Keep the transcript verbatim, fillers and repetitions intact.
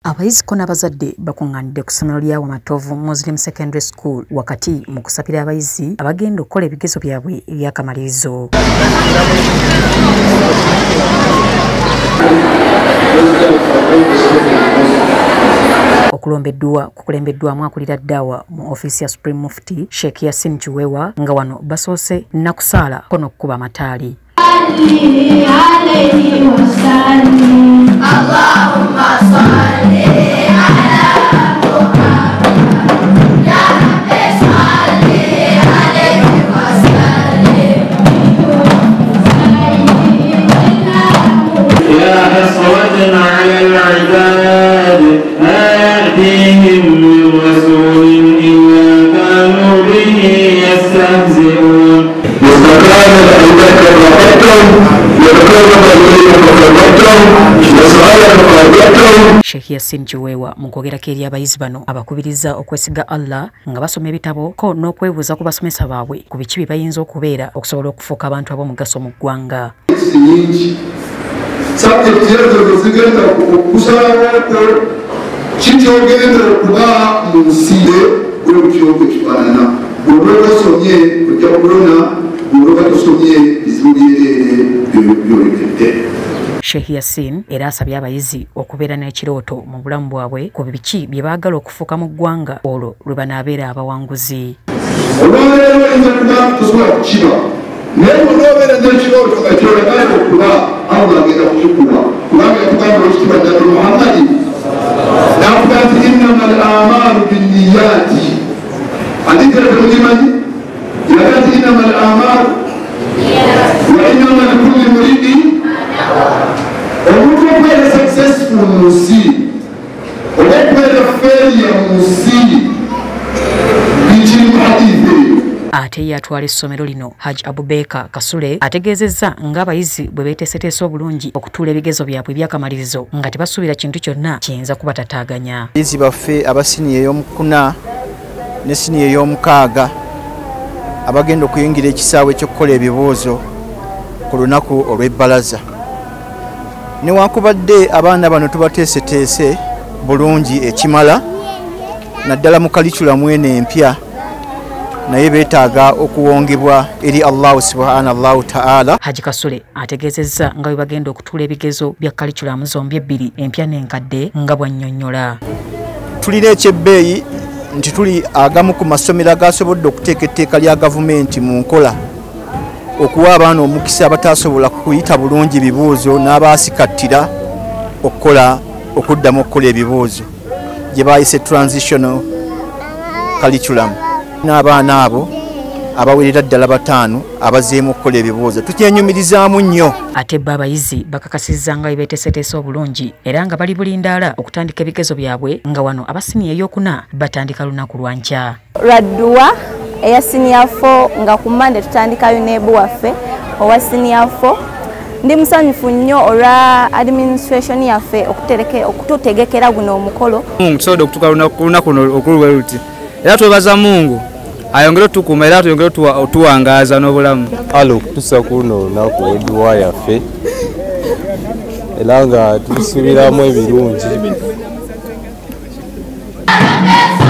Abayizi ko n'abazadde bakungaanidde ku ssomero lya Wamatovu Muslim Secondary School wakati mu kusabira abayizi abagenda okukola ebigezo byabwe eby'akamalirizo. Okulombeddwa kukulembeddwamu akulira ddawa mu ofiisi ya Supreme Mufti Sheikh Yasin Chiwewa nga wano basoose nakusaala ko n'okkuba amataali. Allahumma salli ala Muhammad ya Rabbi salli alayhi wa sallim ya hasratan ala al-ibad atihim min rasulin illa kanu bihi yastahzi'un Sheikh Yasin Chiwewa mu kwogerako eri abayizi bano abakubiriza okwesiga Allah nga basoma ebitabo ko n'okwebuuza ku basomesa baabwe ku biki bye bayinza okubeera okusobola okufuuka abantu ab'omugaso mu ggwanga. Sheikh Yasin era asabye abayizi okubeera n'ekirooto mu bulamu bwabwe ku biki bye baagala okufuuka mu ggwanga olwo lwe banaabeera abawanguzi. Ate yatwala essomero lino Haji Abubeka Kasule ategeezezza ng'abayizi bwe beeteeseteese obulungi okutuula ebigezo byabwe eby'akamalirizo nga tebasuubira kintu kyonna kiyinza kubatataaganya. Abayizi baffe aba siniya ey'omukuna ne siniya ey'omukaaga abagenda okuyingira ekisaawe ky'okukola ebibuuzo ku lunaku olw'ebbalaza. Newankubadde abaana bano tubateeseteese bulungi ekimala naddala mu kalikulamu eno empya naye beetaaga okuwongebwa eri Allah subhanahu wa ta'ala. Haji Kasule ategeezezza nga bwe bagenda okutuula ebigezo bya kalikulamu zombi ebbiri empya n'enkadde nga bw'annyonnyola. Tulina ekyebbeeyi nti tuli agamu ku masomero agasobodde okuteeka etteeka lya gavumenti mu nkola okuwa abaana omukisa abatasobola kuyita bulungi ebibuuzo n'abaasikattira okukola okuddamu okukola ebibuuzo gye baayise transitional curriculum. N'abaana abo abawerera ddala bataano abazeemu okukola ebibuuzo tukyenyumirizaamu nnyo. Ate bo abayizi bakakasizza nga bwe beeteeseteese obulungi era nga bali bulindaala okutandika ebigezo byabwe nga wano abasiniya ey'okuna batandika lunaku lwa nkya. Radduwa eya siniya fo nga ku Mande tutandikayo neebu waffe owa siniya fo. Ndi musanyufu nnyo olwa administration yaffe okututegekera guno omukolo. Tusobola okutuuka lunaku luno okuluwe luti era twebaza Mungu ayongere tukuma era tuyongere tuwangaaza n'obulamu. Alo okutuusa ku luno olunaku edduwa yaffe era nga tusuubiramu ebirungi.